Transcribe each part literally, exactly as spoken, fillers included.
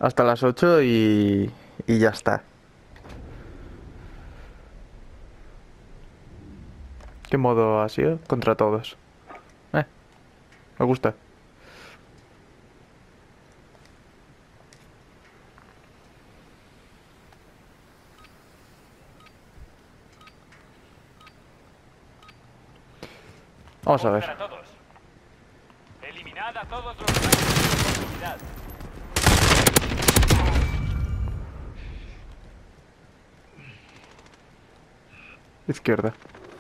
hasta las ocho y, y ya está. ¿Qué modo ha sido? Contra todos. Eh, me gusta. Vamos a ver. Contra todos. Eliminad a todos los rivales de oportunidad. Izquierda.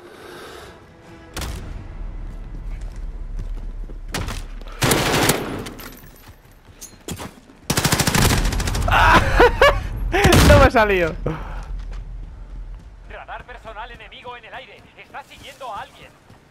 No me ha salido. Radar personal enemigo en el aire. Está siguiendo a alguien.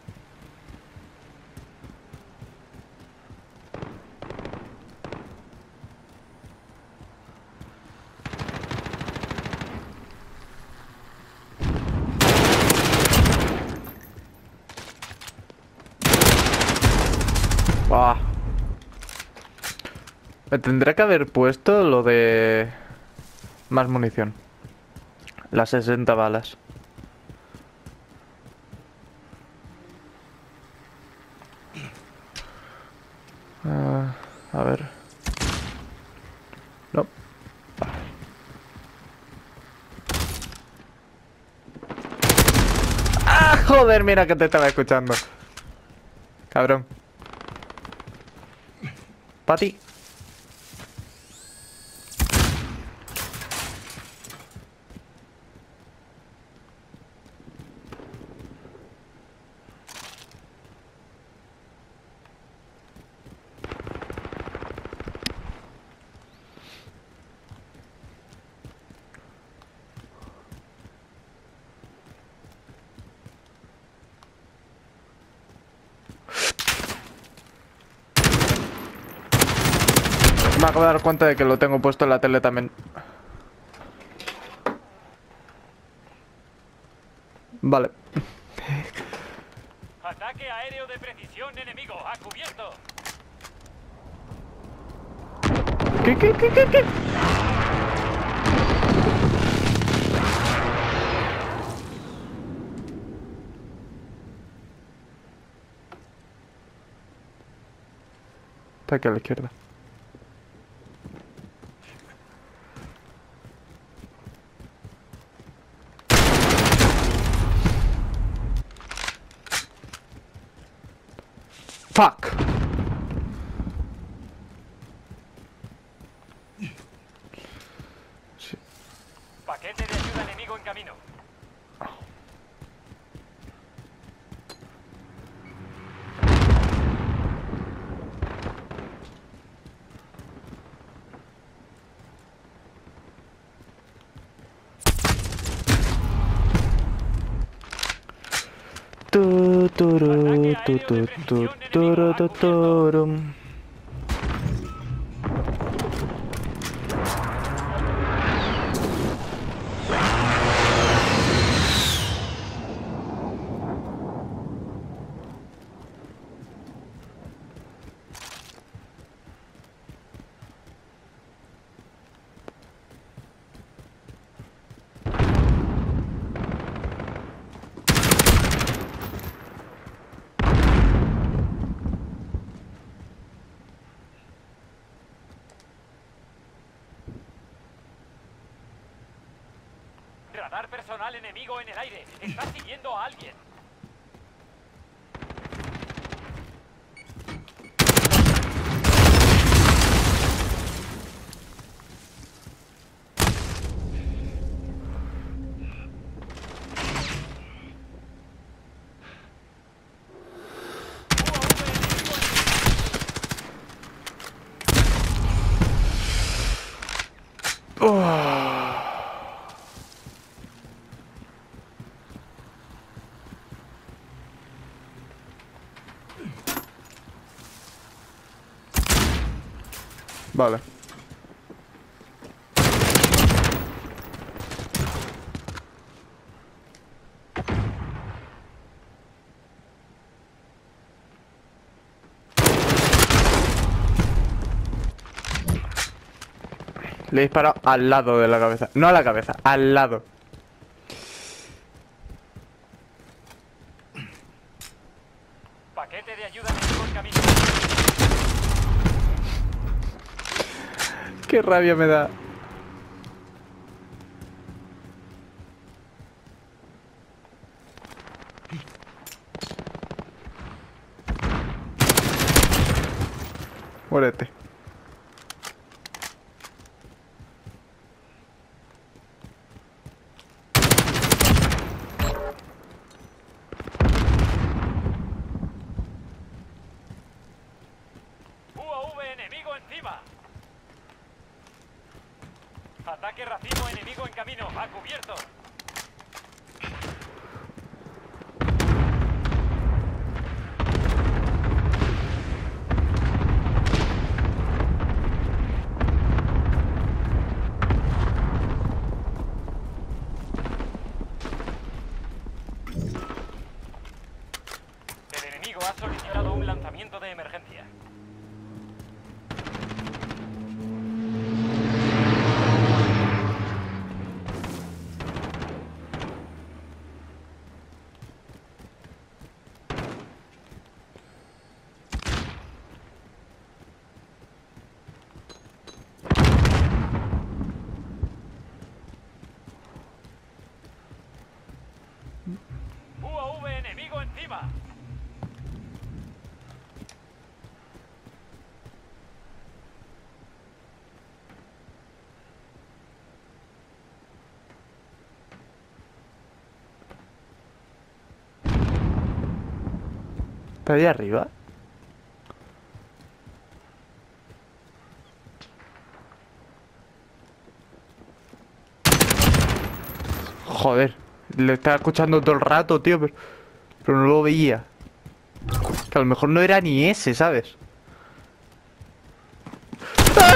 Buah. Me tendré que haber puesto lo de más munición. Las sesenta balas. Ah, a ver. No. ¡Ah, joder! Mira que te estaba escuchando. Cabrón. Pa' ti. Me acabo de dar cuenta de que lo tengo puesto en la tele también. Vale. Ataque aéreo de precisión enemigo. A cubierto. ¿Qué, qué, qué, qué, qué? Está aquí a la izquierda. Fuck. Sí. Paquete de ayuda enemigo en camino. Tu, turu, tu, tu, tu, turu, tu, turum. Radar personal enemigo en el aire. Está siguiendo a alguien. Vale. Le he disparado al lado de la cabeza. No a la cabeza, al lado. Paquete de ayuda enemigo en camino. Qué rabia me da. Muérete. U A V enemigo encima. Ataque racimo enemigo en camino. A cubierto. El enemigo ha solicitado un lanzamiento de emergencia. U A V enemigo encima. ¿Está ahí arriba? Joder, le estaba escuchando todo el rato, tío, pero, pero no lo veía. Que a lo mejor no era ni ese, ¿sabes? ¡Ah!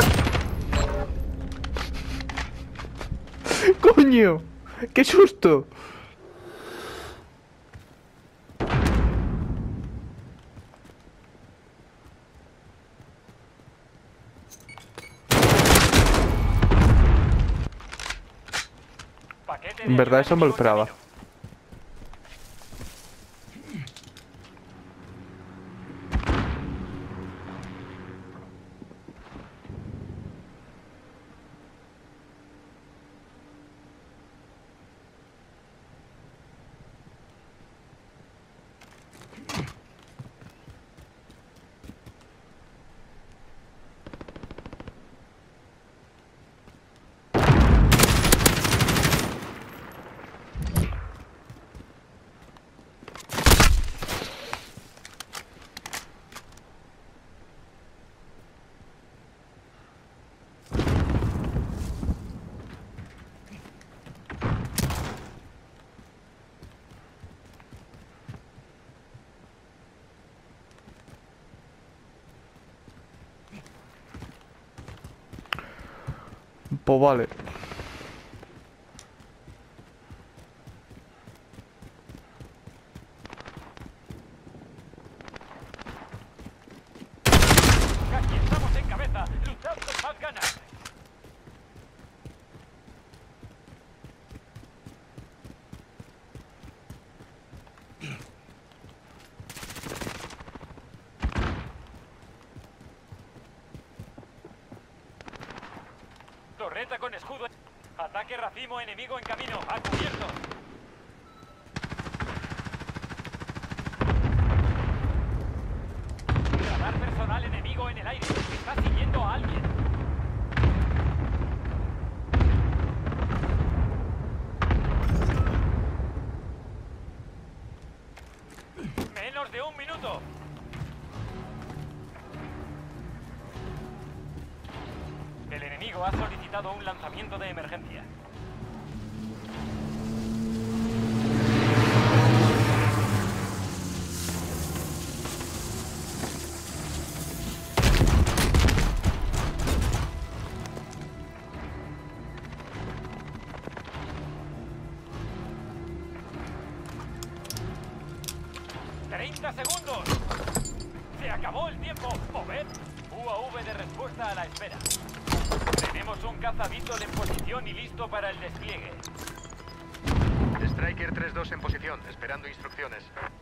¡Coño! ¡Qué susto! Paquete de En verdad ayuda eso me lo enemigo en esperaba. camino. Pues vale. Casi estamos en cabeza. Luchad con más ganas. Torreta con escudo. Ataque racimo enemigo en camino. A cubierto. Radar personal enemigo en el aire. Está siguiendo a alguien. Menos de un minuto. El enemigo ha solicitado un lanzamiento de emergencia. ¡treinta segundos! ¡Se acabó el tiempo! ¡Mover! U A V de respuesta a la espera. Tenemos un caza Beetle en posición y listo para el despliegue. Striker tres dos en posición, esperando instrucciones.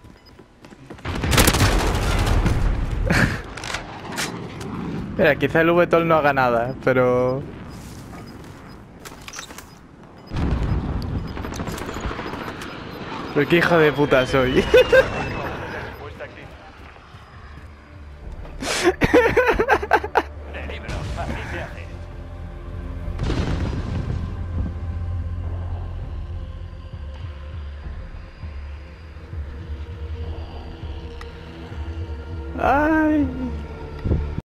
Mira, quizá el V T O L no haga nada, pero... Pero qué hijo de puta soy.